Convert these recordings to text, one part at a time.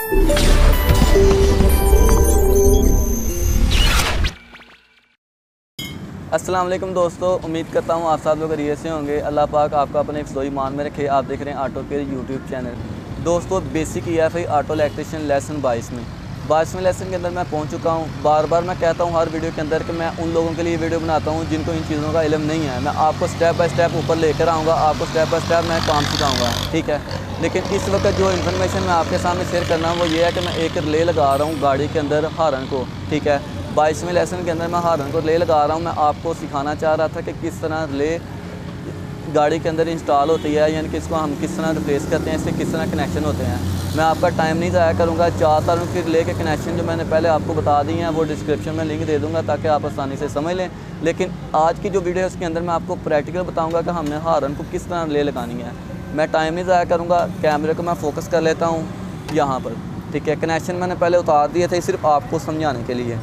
अस्सलाम वालेकुम दोस्तों, उम्मीद करता हूँ आप सब लोग खैरियत से होंगे। अल्लाह पाक आपका अपने हिफ्ज़ो ईमान में रखे। आप देख रहे हैं ऑटो केयर यूट्यूब चैनल। दोस्तों, basic EFI auto electrician lesson 22वें लेसन के अंदर मैं पहुँच चुका हूँ। बार बार मैं कहता हूँ हर वीडियो के अंदर कि मैं उन लोगों के लिए वीडियो बनाता हूँ जिनको इन चीज़ों का इल्म नहीं है। मैं आपको स्टेप बाय स्टेप ऊपर लेकर आऊँगा, आपको स्टेप बाय स्टेप मैं काम सिखाऊँगा, ठीक है। लेकिन इस वक्त जो इन्फॉर्मेशन मैं आपके सामने शेयर करना वो ये है कि मैं एक रिले लगा रहा हूँ गाड़ी के अंदर हारन को, ठीक है। 22वें लेसन के अंदर मैं हारन को रिले लगा रहा हूँ। मैं आपको सिखाना चाह रहा था कि किस तरह रिले गाड़ी के अंदर इंस्टॉल होती है, यानी कि इसको हम किस तरह रिप्लेस करते हैं, इससे किस तरह कनेक्शन होते हैं। मैं आपका टाइम नहीं ज़ाया करूँगा। चाहता हूँ कि रिले के कनेक्शन जो मैंने पहले आपको बता दिए हैं वो डिस्क्रिप्शन में लिंक दे दूँगा ताकि आप आसानी से समझ लें। लेकिन आज की जो वीडियो है उसके अंदर मैं आपको प्रैक्टिकल बताऊँगा कि हमने हारन को किस तरह रिले लगानी है। मैं टाइम नहीं ज़ाया करूँगा। कैमरे को मैं फ़ोकस कर लेता हूँ यहाँ पर, ठीक है। कनेक्शन मैंने पहले उतार दिए थे, सिर्फ आपको समझाने के लिए,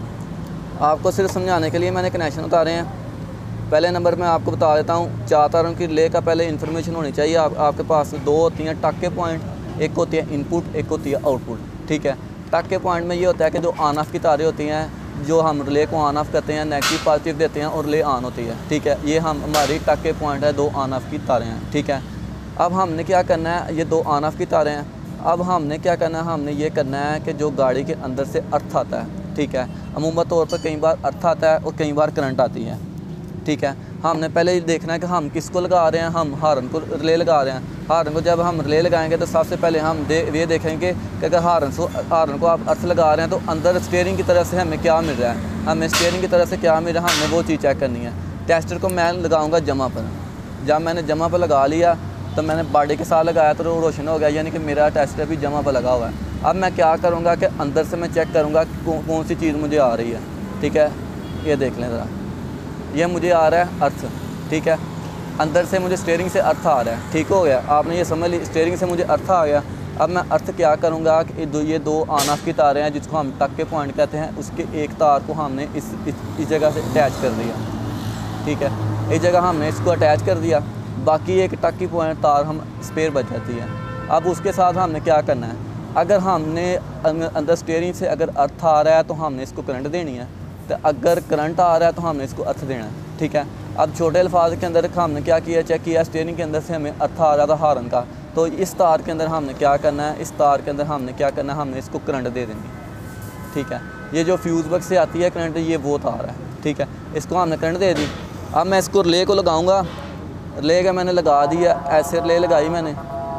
मैंने कनेक्शन उतारे हैं। पहले नंबर में आपको बता देता हूँ, चाहता हूँ कि रिले का पहले इन्फॉर्मेशन होनी चाहिए। आपके पास दो होती हैं टक के पॉइंट, एक होती है इनपुट, एक होती है आउटपुट, ठीक है। टक के पॉइंट में ये होता है कि जो ऑन ऑफ की तारें होती हैं, जो हम रिले को ऑन ऑफ करते हैं, नेगेटिव पॉजिटिव देते हैं और रिले ऑन होती है, ठीक है। ये हमारी टक के पॉइंट है, दो ऑन ऑफ की तारें हैं, ठीक है। अब हमने क्या करना है, ये दो ऑन ऑफ की तारें हैं। अब हमने क्या करना है, हमने ये करना है कि जो गाड़ी के अंदर से अर्थ आता है, ठीक है। अमूमन तौर पर कई बार अर्थ आता है और कई बार करंट आती है, ठीक है। हमने पहले ये देखना है कि हम किसको लगा रहे हैं। हम हारन को रिले लगा रहे हैं। हारन को जब हम रिले लगाएंगे तो सबसे पहले हम ये देखेंगे कि अगर हारन को आप अर्थ लगा रहे हैं तो अंदर स्टीयरिंग की तरफ से हमें क्या मिल रहा है, हमें स्टीयरिंग की तरफ से क्या मिल रहा है, हमें वो चीज़ चेक करनी है। टेस्टर को मैं लगाऊँगा जमा पर। जब मैंने जमा पर लगा लिया तो मैंने बॉडी के साथ लगाया तो रोशन हो गया, यानी कि मेरा टेस्टर भी जमा पर लगा हुआ है। अब मैं क्या करूँगा कि अंदर से मैं चेक करूँगा कौन सी चीज़ मुझे आ रही है, ठीक है। ये देख लें ज़रा, ये मुझे आ रहा है अर्थ, ठीक है। अंदर से मुझे स्टीयरिंग से अर्थ आ रहा है, ठीक हो गया। आपने ये समझ ली, स्टीयरिंग से मुझे अर्थ आ गया। अब मैं अर्थ क्या करूँगा कि ये दो ऑन ऑफ की तारें हैं जिसको हम टक के पॉइंट कहते हैं, उसके एक तार को हमने इस जगह से अटैच कर दिया, ठीक है। इस जगह हमने इसको अटैच कर दिया, बाकी एक टक की पॉइंट तार हम स्पेयर बच जाती है। अब उसके साथ हमने क्या करना है, अगर हमने अंदर स्टीयरिंग से अगर अर्थ आ रहा है तो हमने इसको करंट देनी है, तो अगर करंट आ रहा है तो हमने इसको अर्थ देना है, ठीक है। अब छोटे अल्फाज के अंदर हमने क्या किया, चेक किया स्टीयरिंग के अंदर से हमें अर्थ आ रहा था हारन का, तो इस तार के अंदर हमने क्या करना है, इस तार के अंदर हमने क्या करना है, हमने इसको करंट दे देनी, ठीक है। ये जो फ्यूज़ बॉक्स से आती है करंट, ये वो तार है, ठीक है। इसको हमने करंट दे दी। अब मैं इसको रिले को लगाऊँगा। रिले का मैंने लगा दिया, ऐसे रिले लगाई मैंने,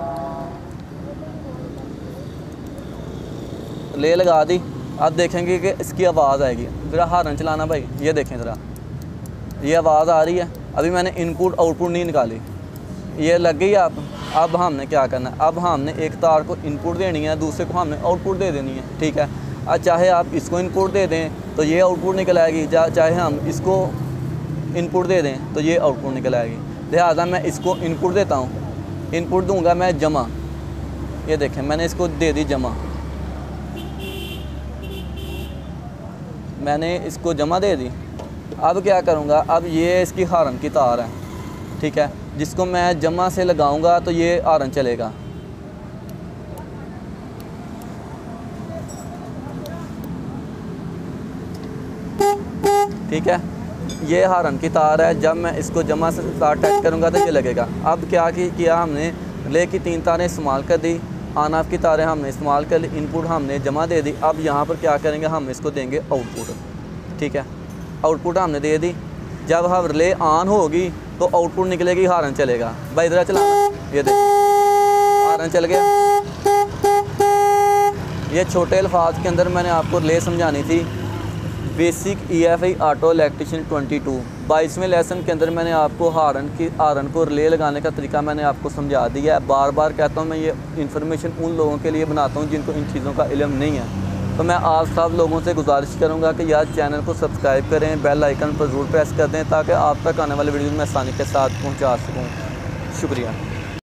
रिले लगा दी। अब देखेंगे कि इसकी आवाज़ आएगी। ज़रा हारन चलाना भाई, ये देखें ज़रा, ये आवाज़ आ रही है। अभी मैंने इनपुट आउटपुट नहीं निकाली, ये लग गई आप। अब हमने क्या करना है, अब हमने एक तार को इनपुट देनी है, दूसरे को हमने आउटपुट दे देनी है, ठीक है। अब चाहे आप इसको इनपुट दे दें तो ये आउटपुट निकल आएगी, चाहे हम इसको इनपुट दे दें तो ये आउटपुट निकल आएगी। लिहाजा मैं इसको इनपुट देता हूँ, इनपुट दूँगा मैं जमा। ये देखें मैंने इसको दे दी जमा, मैंने इसको जमा दे दी। अब क्या करूँगा, अब ये इसकी हारन की तार है, ठीक है, जिसको मैं जमा से लगाऊंगा तो ये हारन चलेगा। ठीक है, ये हारन की तार है। जब मैं इसको जमा से तार अटैच करूँगा तो ये लगेगा। अब क्या किया हमने, रिले की 3 तारें इस्तेमाल कर दी, ऑन ऑफ की तारें हमने इस्तेमाल कर ली, इनपुट हमने जमा दे दी। अब यहाँ पर क्या करेंगे, हम इसको देंगे आउटपुट, ठीक है। आउटपुट हमने दे दी। जब हम रिले ऑन होगी तो आउटपुट निकलेगी, हारन चलेगा। भाई इधर चला, ये देख हारन चल गया। ये छोटे अल्फाज के अंदर मैंने आपको रिले समझानी थी। बेसिक EFI ऑटो इलेक्ट्रिशियन 22वें लेसन के अंदर मैंने आपको हारन को रिले लगाने का तरीका मैंने आपको समझा दिया है। बार बार कहता हूँ मैं ये इन्फॉर्मेशन उन लोगों के लिए बनाता हूँ जिनको इन चीज़ों का इल्म नहीं है। तो मैं आप सब लोगों से गुजारिश करूँगा कि यार चैनल को सब्सक्राइब करें, बेल आइकन पर ज़रूर प्रेस कर दें ताकि आप तक आने वाले वीडियो में आसानी के साथ पहुँचा सकूँ। शुक्रिया।